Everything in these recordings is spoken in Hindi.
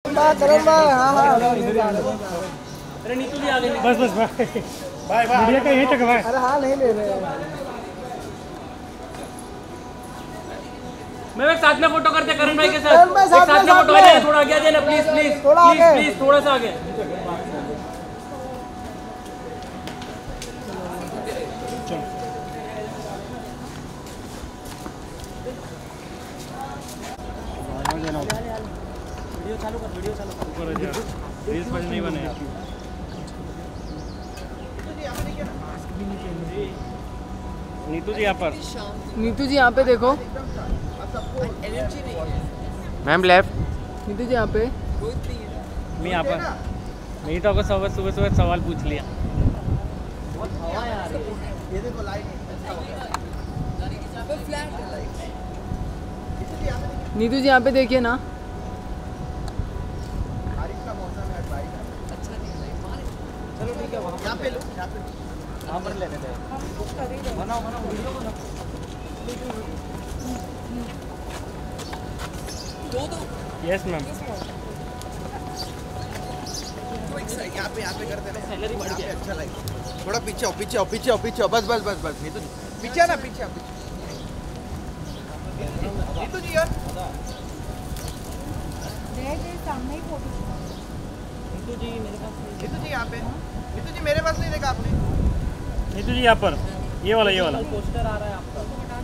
करण भाई, हाँ हाँ। अरे नीतू जी आ गए। बस बस बाय बाय। मीडिया का यही तक भाई। अरे हाँ नहीं ले रहे हैं। मैं साथ में फोटो करते करण भाई के साथ। करण भाई साथ में फोटो आ जाए, थोड़ा आगे आ जाए प्लीज प्लीज थोड़ा प्लीज आगे। प्लीज थोड़ा सा आगे। वीडियो चालू कर, वीडियो चालू कर। ऊपर यार रील्स बज नहीं बने यार। नीतू जी यहाँ पर। नीतू जी यहाँ पे देखो। Ma'am left. नीतू जी यहाँ पे। मैं यहाँ पर। मैं तो आपको सुबह सुबह सवाल पूछ लिया। बहुत हवा यार। ये देखो लाइट। नीतू जी यहाँ पे देखिए ना। चलो ठीक है, यहाँ पे लो, यहाँ पर लेने दे। बनाओ बनाओ वीडियो बनाओ। Yes ma'am. यहाँ पे करते हैं। सैलरी बढ़ गया। अच्छा लगे। थोड़ा पीछे आओ, पीछे आओ, पीछे आओ, पीछे आओ। बस बस बस बस। नीतू जी पीछे ना, पीछे आओ, पीछे। नीतू जी यार। सामने ही फोटो। नीतू जी मेरे पास। नीतू जी यहाँ पे। नीतू जी मेरे पास नहीं देखा आपने। नीतू जी यहाँ पर। ये वाला पोस्टर आ रहा है आपका।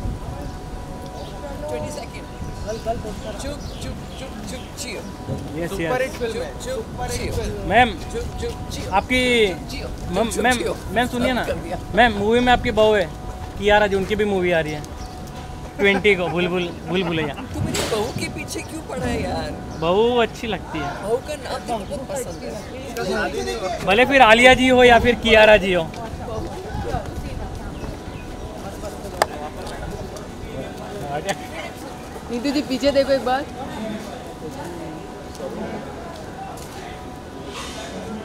20 सेकंड। कल पोस्टर। चुप चुप चुप चुप चियो। यस सुपर हिट फिल्म है। Super hit film. मैम चुप चुप चियो। आपकी मैम सुनिए ना मैम, मूवी में आपकी बहू है कियारा जी, उनकी भी मूवी आ रही है 20 को। भूल-भुलैया। तू मेरी बहू के पीछे क्यों पड़ा है यार? बहू अच्छी लगती है। बहू का नाम तो बहुत पसंद है। भले फिर आलिया जी हो या फिर कियारा जी हो। नीतू जी पीछे देखो एक बार।